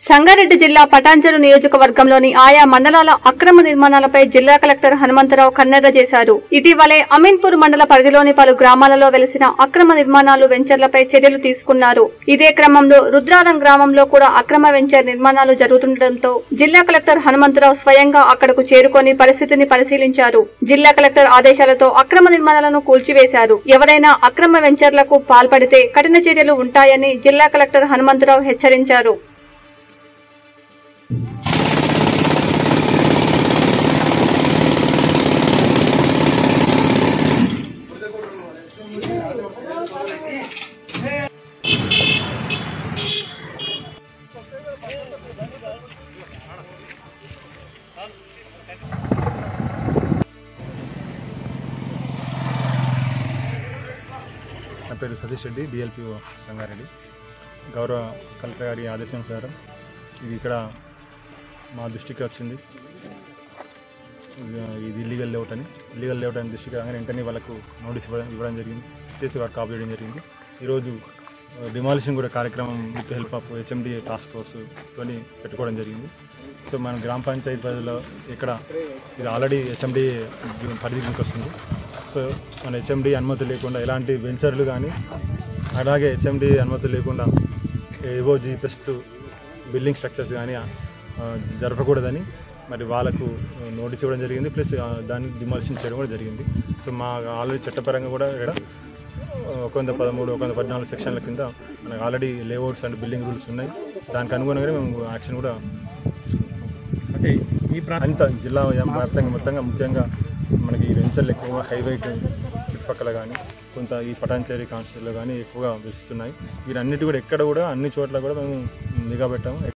సంగారెడ్డి జిల్లా పటాన్చెరు నియోజకవర్గంలోని ఆయా మండలాల అక్రమ నిర్మాణాలపై జిల్లా కలెక్టర్ హనుమంతరావు కన్నెర్ర చేశారు. ఇటీవలే అమీన్పూర్ మండల పరిధిలోని పలు గ్రామాలలో వెలిసిన అక్రమ నిర్మాణాలు వెంచర్లపై చర్యలు తీసుకున్నారు. ఇదే క్రమంలో రుద్రారం గ్రామంలో కూడా అక్రమ వెంచర్ నిర్మాణాలు జరుగుతుండటంతో జిల్లా కలెక్టర్ హనుమంతరావు స్వయంగా అక్కడకు చేరుకొని పరిస్థితిని పరిశీలించారు. జిల్లా కలెక్టర్ ఆదేశాలతో అక్రమ నిర్మాణాలను కూల్చివేశారు. ఎవరైనా అక్రమ వెంచర్లకు పాల్పడితే కఠిన చర్యలు ఉంటాయని జిల్లా కలెక్టర్ హనుమంతరావు హెచ్చరించారు. నా పేరు సతీష్ రెడ్డి, డిఎల్పిఓ సంగారెడ్డి. గౌరవ కలెక్టర్ గారి ఆదేశానుసారం ఇది ఇక్కడ మా దృష్టికి వచ్చింది. ఇది ఇల్లీగల్ లేఅవుట్ అని దృష్టికి రాగానే వెంటనే వాళ్ళకు నోటీస్ ఇవ్వడం జరిగింది. చేసి వారు కాపీ చేయడం జరిగింది. ఈరోజు డిమాలిషన్ కూడా కార్యక్రమం with help of HMD task ఫోర్స్తో పెట్టుకోవడం జరిగింది. సో మన గ్రామ పంచాయతీ పరిధిలో ఇక్కడ ఇది ఆల్రెడీ హెచ్ఎండి పరిధికి వస్తుంది. సో మన హెచ్ఎండి అనుమతి లేకుండా ఎలాంటి వెంచర్లు కానీ, అలాగే హెచ్ఎండి అనుమతి లేకుండా ఏవో బెస్ట్ బిల్డింగ్ స్ట్రక్చర్స్ కానీ జరపకూడదని మరి వాళ్ళకు నోటీస్ ఇవ్వడం జరిగింది. ప్లస్ దాన్ని డిమాలిషన్ చేయడం కూడా జరిగింది. సో మా ఆల్రెడీ చట్టపరంగా కూడా ఇక్కడ 113, 114 సెక్షన్ల కింద మనకు already layouts and building rules ఉన్నాయి. దానికి అనుగుణంగానే మేము యాక్షన్ కూడా అంటే ఈ అంత జిల్లా మొత్తంగా ముఖ్యంగా మనకి ఈ వెంచర్లు ఎక్కువగా హైవే చుట్టుపక్కల కానీ కొంత ఈ పటాన్చెరు కాన్స్టిట్యూన్సీలో కానీ ఎక్కువగా వెలుస్తున్నాయి. వీరన్నిటి కూడా ఎక్కడ కూడా అన్ని చోట్ల కూడా మేము నిఘా పెట్టాము.